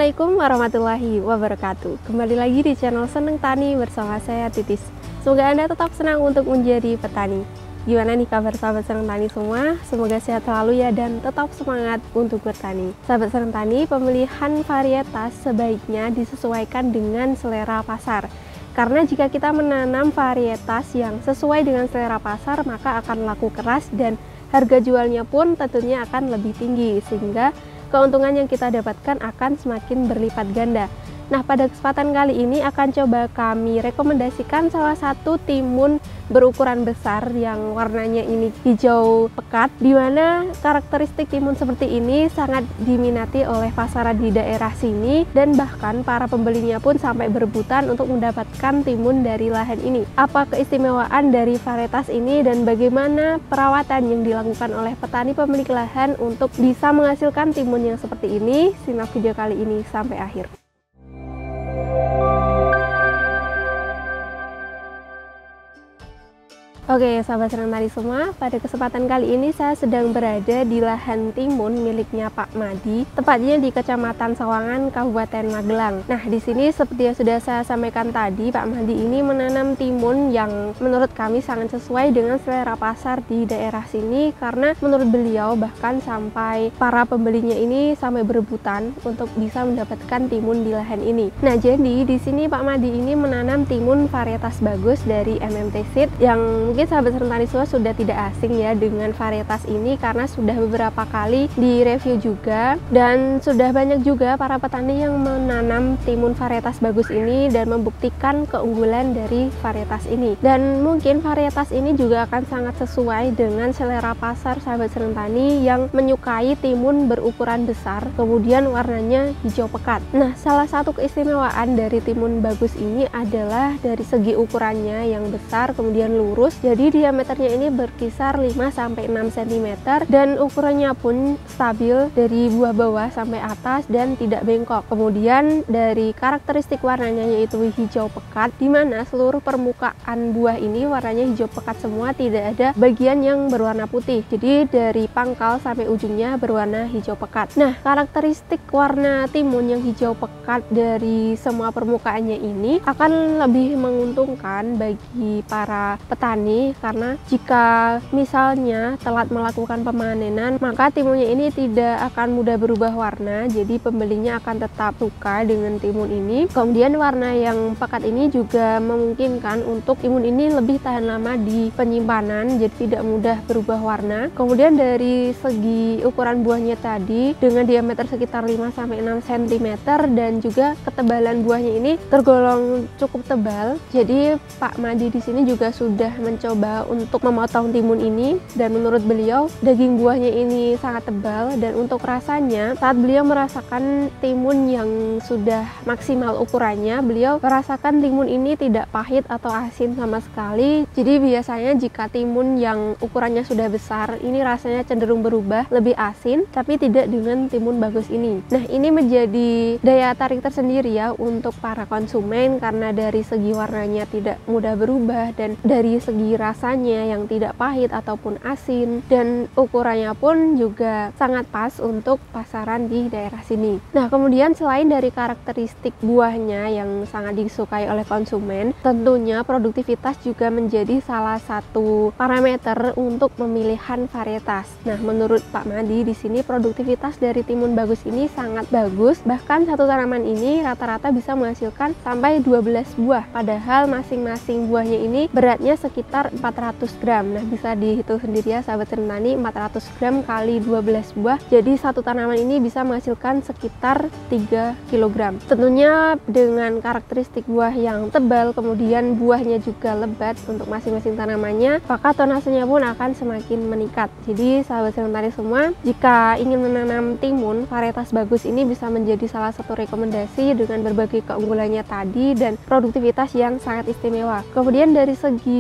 Assalamualaikum warahmatullahi wabarakatuh. Kembali lagi di channel Seneng Tani bersama saya Titis. Semoga Anda tetap senang untuk menjadi petani. Gimana nih kabar sahabat Seneng Tani semua? Semoga sehat selalu ya dan tetap semangat untuk bertani. Sahabat Seneng Tani, pemilihan varietas sebaiknya disesuaikan dengan selera pasar. Karena jika kita menanam varietas yang sesuai dengan selera pasar, maka akan laku keras dan harga jualnya pun tentunya akan lebih tinggi, sehingga keuntungan yang kita dapatkan akan semakin berlipat ganda. Nah, pada kesempatan kali ini akan coba kami rekomendasikan salah satu timun berukuran besar yang warnanya ini hijau pekat, di mana karakteristik timun seperti ini sangat diminati oleh pasaran di daerah sini, dan bahkan para pembelinya pun sampai berebutan untuk mendapatkan timun dari lahan ini. Apa keistimewaan dari varietas ini dan bagaimana perawatan yang dilakukan oleh petani pemilik lahan untuk bisa menghasilkan timun yang seperti ini? Simak video kali ini sampai akhir. Oke, sahabat Seneng Tani semua, pada kesempatan kali ini saya sedang berada di lahan timun miliknya Pak Madi, tepatnya di Kecamatan Sawangan, Kabupaten Magelang. Nah, di sini seperti yang sudah saya sampaikan tadi, Pak Madi ini menanam timun yang menurut kami sangat sesuai dengan selera pasar di daerah sini, karena menurut beliau bahkan sampai para pembelinya ini sampai berebutan untuk bisa mendapatkan timun di lahan ini. Nah, jadi di sini Pak Madi ini menanam timun varietas bagus dari MMT Seed yang mungkin sahabat Seneng Tani semua sudah tidak asing ya dengan varietas ini, karena sudah beberapa kali direview juga, dan sudah banyak juga para petani yang menanam timun varietas bagus ini dan membuktikan keunggulan dari varietas ini. Dan mungkin varietas ini juga akan sangat sesuai dengan selera pasar sahabat Seneng Tani yang menyukai timun berukuran besar, kemudian warnanya hijau pekat. Nah, salah satu keistimewaan dari timun bagus ini adalah dari segi ukurannya yang besar kemudian lurus. Jadi diameternya ini berkisar 5-6 cm dan ukurannya pun stabil dari buah bawah sampai atas dan tidak bengkok. Kemudian dari karakteristik warnanya yaitu hijau pekat, di mana seluruh permukaan buah ini warnanya hijau pekat semua, tidak ada bagian yang berwarna putih. Jadi dari pangkal sampai ujungnya berwarna hijau pekat. Nah, karakteristik warna timun yang hijau pekat dari semua permukaannya ini akan lebih menguntungkan bagi para petani, karena jika misalnya telat melakukan pemanenan, maka timunnya ini tidak akan mudah berubah warna, jadi pembelinya akan tetap suka dengan timun ini. Kemudian warna yang pekat ini juga memungkinkan untuk timun ini lebih tahan lama di penyimpanan, jadi tidak mudah berubah warna. Kemudian dari segi ukuran buahnya tadi dengan diameter sekitar 5-6 cm dan juga ketebalan buahnya ini tergolong cukup tebal. Jadi Pak Madi di sini juga sudah mencoba untuk memotong timun ini, dan menurut beliau daging buahnya ini sangat tebal, dan untuk rasanya saat beliau merasakan timun yang sudah maksimal ukurannya, beliau merasakan timun ini tidak pahit atau asin sama sekali. Jadi biasanya jika timun yang ukurannya sudah besar ini rasanya cenderung berubah lebih asin, tapi tidak dengan timun bagus ini. Nah, ini menjadi daya tarik tersendiri ya untuk para konsumen, karena dari segi warnanya tidak mudah berubah dan dari segi rasanya yang tidak pahit ataupun asin, dan ukurannya pun juga sangat pas untuk pasaran di daerah sini. Nah, kemudian selain dari karakteristik buahnya yang sangat disukai oleh konsumen, tentunya produktivitas juga menjadi salah satu parameter untuk pemilihan varietas. Nah, menurut Pak Madi di sini produktivitas dari timun bagus ini sangat bagus, bahkan satu tanaman ini rata-rata bisa menghasilkan sampai 12 buah, padahal masing-masing buahnya ini beratnya sekitar 400 gram. Nah, bisa dihitung sendiri ya sahabat Seneng Tani, 400 gram kali 12 buah, jadi satu tanaman ini bisa menghasilkan sekitar 3 kg. Tentunya dengan karakteristik buah yang tebal, kemudian buahnya juga lebat untuk masing-masing tanamannya, maka tonasenya pun akan semakin meningkat. Jadi sahabat Seneng Tani semua, jika ingin menanam timun varietas bagus ini bisa menjadi salah satu rekomendasi dengan berbagai keunggulannya tadi dan produktivitas yang sangat istimewa. Kemudian dari segi serangan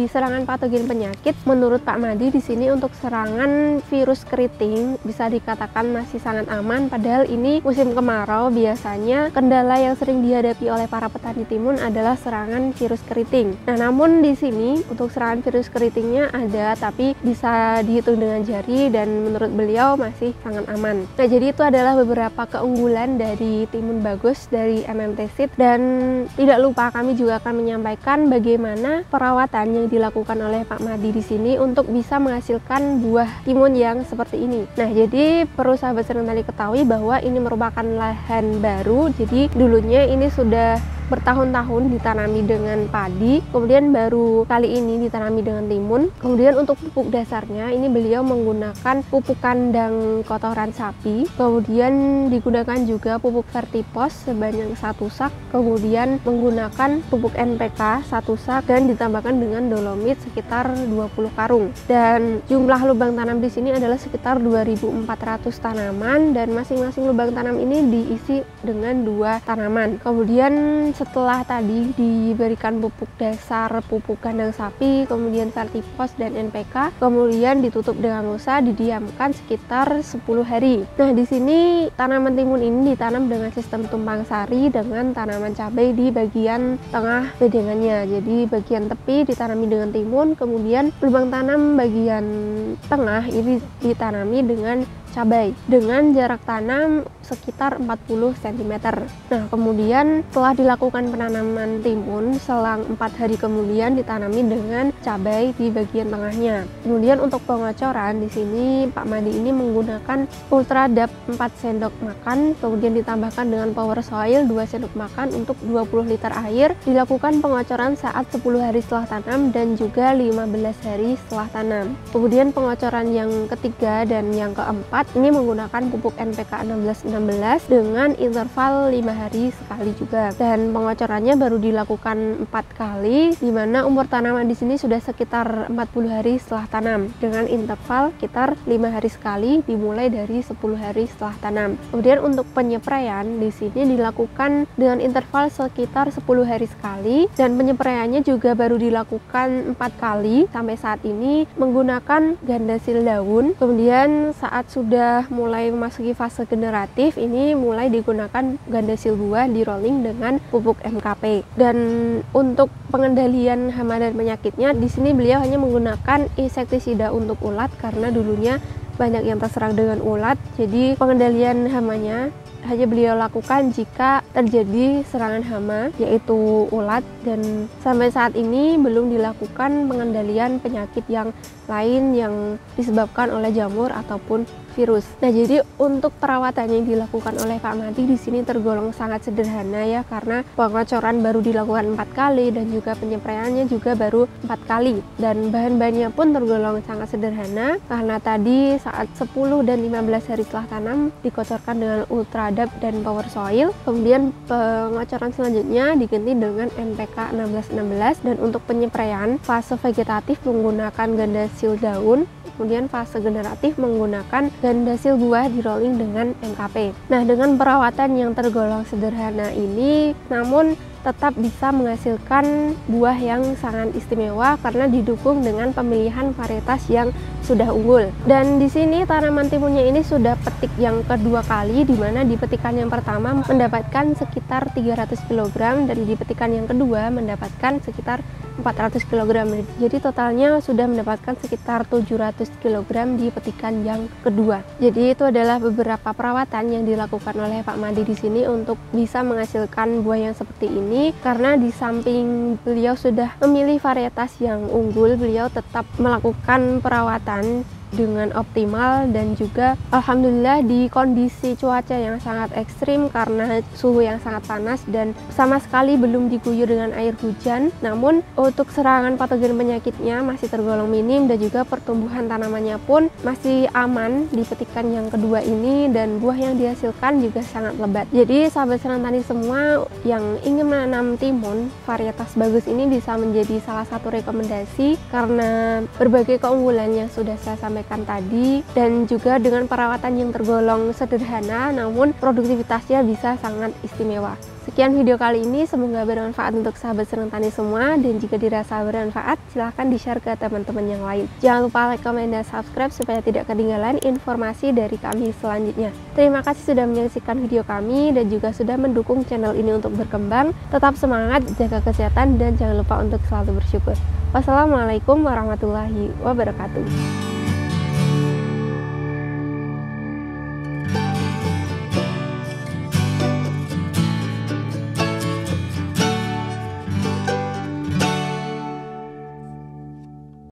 patogen penyakit, menurut Pak Madi di sini untuk serangan virus keriting bisa dikatakan masih sangat aman. Padahal ini musim kemarau, biasanya kendala yang sering dihadapi oleh para petani timun adalah serangan virus keriting. Nah, namun di sini untuk serangan virus keritingnya ada, tapi bisa dihitung dengan jari dan menurut beliau masih sangat aman. Nah, jadi itu adalah beberapa keunggulan dari timun bagus dari MMT Seed, dan tidak lupa kami juga akan menyampaikan bagaimana perawatan yang dilakukan oleh Pak Madi di sini untuk bisa menghasilkan buah timun yang seperti ini. Nah, jadi perlu sahabat seringkali ketahui bahwa ini merupakan lahan baru. Jadi dulunya ini sudah bertahun-tahun ditanami dengan padi, kemudian baru kali ini ditanami dengan timun. Kemudian untuk pupuk dasarnya ini beliau menggunakan pupuk kandang kotoran sapi, kemudian digunakan juga pupuk Vertipos sebanyak 1 sak, kemudian menggunakan pupuk NPK 1 sak dan ditambahkan dengan dolomit sekitar 20 karung. Dan jumlah lubang tanam di sini adalah sekitar 2.400 tanaman, dan masing-masing lubang tanam ini diisi dengan 2 tanaman. Kemudian setelah tadi diberikan pupuk dasar, pupuk kandang sapi, kemudian Vertipos dan NPK, kemudian ditutup dengan mulsa, didiamkan sekitar 10 hari. Nah, di sini tanaman timun ini ditanam dengan sistem tumpang sari dengan tanaman cabai di bagian tengah bedengannya. Jadi bagian tepi ditanami dengan timun, kemudian lubang tanam bagian tengah ini ditanami dengan cabai dengan jarak tanam sekitar 40 cm. Nah, kemudian setelah dilakukan penanaman timun, selang 4 hari kemudian ditanami dengan cabai di bagian tengahnya. Kemudian untuk pengocoran di sini Pak Madi ini menggunakan Ultradap 4 sendok makan, kemudian ditambahkan dengan Power Soil 2 sendok makan untuk 20 liter air. Dilakukan pengocoran saat 10 hari setelah tanam dan juga 15 hari setelah tanam. Kemudian pengocoran yang ketiga dan yang keempat ini menggunakan pupuk NPK 16-16 dengan interval 5 hari sekali juga. Dan pengocorannya baru dilakukan 4 kali, di mana umur tanaman di sini sudah sekitar 40 hari setelah tanam dengan interval sekitar 5 hari sekali dimulai dari 10 hari setelah tanam. Kemudian untuk penyepraian di sini dilakukan dengan interval sekitar 10 hari sekali, dan penyepraiannya juga baru dilakukan 4 kali sampai saat ini menggunakan Gandasil daun. Kemudian saat sudah mulai memasuki fase generatif, ini mulai digunakan Gandasil buah di rolling dengan pupuk MKP. Dan untuk pengendalian hama dan penyakitnya di sini beliau hanya menggunakan insektisida untuk ulat karena dulunya banyak yang terserang dengan ulat. Jadi pengendalian hamanya hanya beliau lakukan jika terjadi serangan hama yaitu ulat, dan sampai saat ini belum dilakukan pengendalian penyakit yang lain yang disebabkan oleh jamur ataupun virus. Nah, jadi untuk perawatan yang dilakukan oleh Pak Madi di sini tergolong sangat sederhana ya, karena pengocoran baru dilakukan 4 kali dan juga penyepraiannya juga baru 4 kali, dan bahan-bahannya pun tergolong sangat sederhana karena tadi saat 10 dan 15 hari setelah tanam dikocorkan dengan Ultradap dan Power Soil. Kemudian pengocoran selanjutnya diganti dengan NPK 16-16, dan untuk penyepraian fase vegetatif menggunakan Gandasil daun, kemudian fase generatif menggunakan Gandasil buah di rolling dengan MKP. Nah, dengan perawatan yang tergolong sederhana ini namun tetap bisa menghasilkan buah yang sangat istimewa karena didukung dengan pemilihan varietas yang sudah unggul. Dan di sini tanaman timunnya ini sudah petik yang kedua kali, di mana di petikan yang pertama mendapatkan sekitar 300 kg dan di petikan yang kedua mendapatkan sekitar 400 kg. Jadi totalnya sudah mendapatkan sekitar 700 kg di petikan yang kedua. Jadi itu adalah beberapa perawatan yang dilakukan oleh Pak Madi di sini untuk bisa menghasilkan buah yang seperti ini. Karena di samping beliau sudah memilih varietas yang unggul, beliau tetap melakukan perawatan dengan optimal, dan juga alhamdulillah di kondisi cuaca yang sangat ekstrim karena suhu yang sangat panas dan sama sekali belum diguyur dengan air hujan. Namun untuk serangan patogen penyakitnya masih tergolong minim dan juga pertumbuhan tanamannya pun masih aman di petikan yang kedua ini, dan buah yang dihasilkan juga sangat lebat. Jadi sahabat senang tani semua yang ingin menanam timun, varietas bagus ini bisa menjadi salah satu rekomendasi karena berbagai keunggulan yang sudah saya sampaikan sampaikan tadi, dan juga dengan perawatan yang tergolong sederhana namun produktivitasnya bisa sangat istimewa. Sekian video kali ini, semoga bermanfaat untuk sahabat Seneng Tani semua, dan jika dirasa bermanfaat silahkan di-share ke teman-teman yang lain. Jangan lupa like, komen, dan subscribe supaya tidak ketinggalan informasi dari kami selanjutnya. Terima kasih sudah menyaksikan video kami dan juga sudah mendukung channel ini untuk berkembang. Tetap semangat, jaga kesehatan, dan jangan lupa untuk selalu bersyukur. Wassalamualaikum warahmatullahi wabarakatuh.